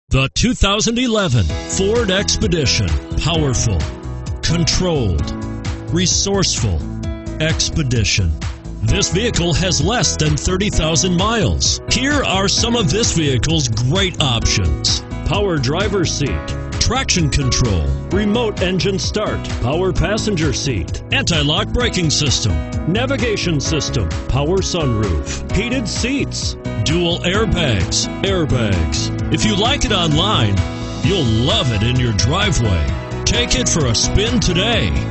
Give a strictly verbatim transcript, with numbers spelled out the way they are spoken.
The two thousand eleven Ford Expedition. Powerful, controlled, resourceful. Expedition. This vehicle has less than thirty thousand miles. Here are some of this vehicle's great options: power driver's seat, traction control, remote engine start, power passenger seat, anti-lock braking system, navigation system, power sunroof, heated seats, dual airbags, airbags. If you like it online, you'll love it in your driveway. Take it for a spin today.